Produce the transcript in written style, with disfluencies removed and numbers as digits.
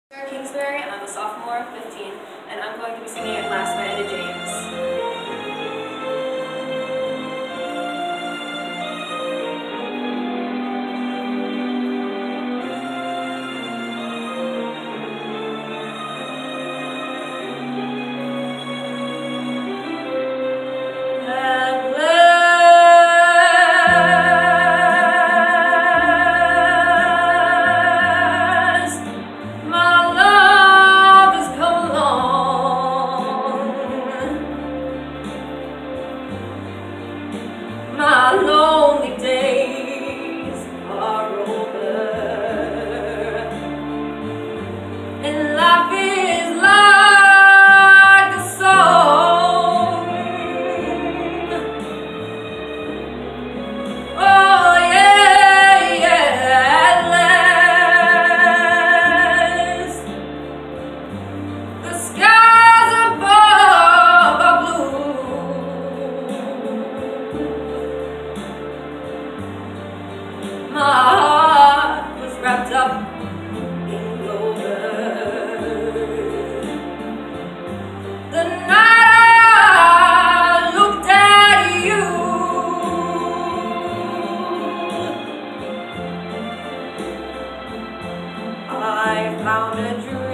Sarah Kingsbury, I'm a sophomore, 15, and I'm going to be singing at Last by Etta James. My lonely days are over, and life is like a song. Oh yeah, yeah, at last the skies above are blue. My heart was wrapped up in clover the night I looked at you. I found a dream.